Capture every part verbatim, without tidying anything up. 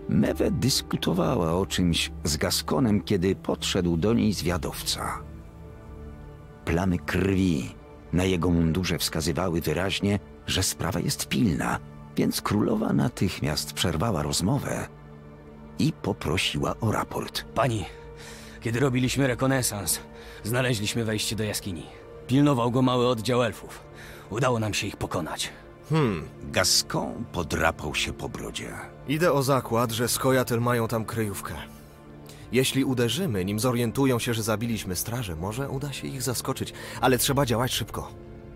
Mewe dyskutowała o czymś z Gaskonem, kiedy podszedł do niej zwiadowca. Plamy krwi na jego mundurze wskazywały wyraźnie, że sprawa jest pilna, więc królowa natychmiast przerwała rozmowę i poprosiła o raport. Pani, kiedy robiliśmy rekonesans, znaleźliśmy wejście do jaskini. Pilnował go mały oddział elfów. Udało nam się ich pokonać. Hmm, Gascon podrapał się po brodzie. idę o zakład, że Skojatel mają tam kryjówkę. Jeśli uderzymy, nim zorientują się, że zabiliśmy strażę, może uda się ich zaskoczyć, ale trzeba działać szybko.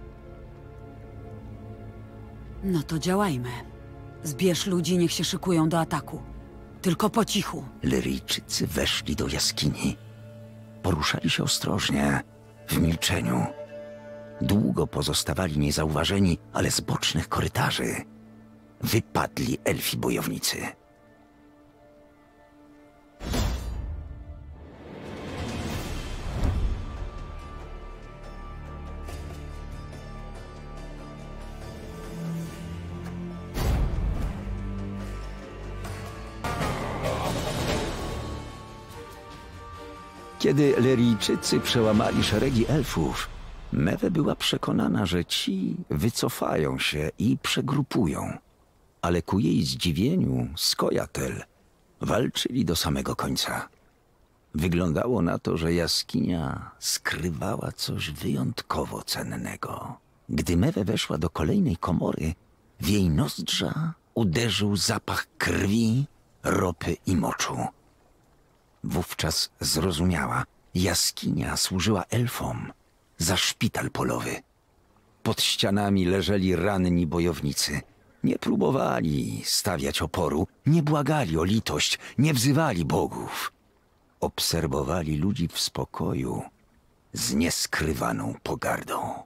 No to działajmy. Zbierz ludzi, niech się szykują do ataku. Tylko po cichu. Lyryjczycy weszli do jaskini. Poruszali się ostrożnie, w milczeniu. Długo pozostawali niezauważeni, ale z bocznych korytarzy wypadli elfi bojownicy. Kiedy Lyryjczycy przełamali szeregi elfów, Mewe była przekonana, że ci wycofają się i przegrupują. Ale ku jej zdziwieniu Skojatel walczyli do samego końca. Wyglądało na to, że jaskinia skrywała coś wyjątkowo cennego. Gdy Mewe weszła do kolejnej komory, w jej nozdrza uderzył zapach krwi, ropy i moczu. Wówczas zrozumiała, jaskinia służyła elfom za szpital polowy. Pod ścianami leżeli ranni bojownicy. Nie próbowali stawiać oporu, nie błagali o litość, nie wzywali bogów. Obserwowali ludzi w spokoju z nieskrywaną pogardą.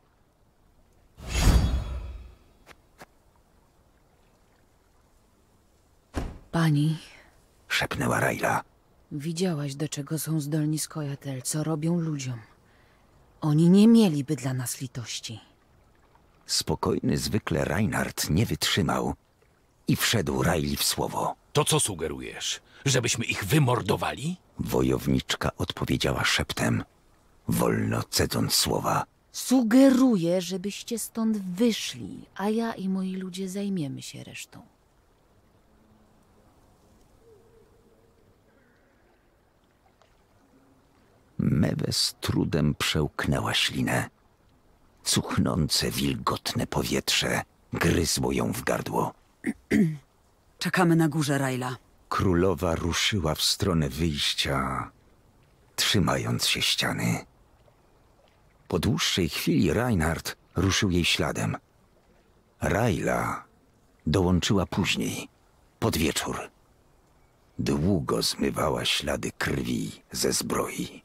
Pani, Szepnęła Rayla. widziałaś, do czego są zdolni Skojatel, co robią ludziom. Oni nie mieliby dla nas litości. Spokojny zwykle Reinhard nie wytrzymał i wszedł Rayli w słowo. To co sugerujesz? Żebyśmy ich wymordowali? Wojowniczka odpowiedziała szeptem, wolno cedząc słowa. Sugeruję, żebyście stąd wyszli, a ja i moi ludzie zajmiemy się resztą. Mewe z trudem przełknęła ślinę. Cuchnące, wilgotne powietrze gryzło ją w gardło. Czekamy na górze, Rayla. Królowa ruszyła w stronę wyjścia, trzymając się ściany. Po dłuższej chwili Reinhard ruszył jej śladem. Rayla dołączyła później, pod wieczór. Długo zmywała ślady krwi ze zbroi.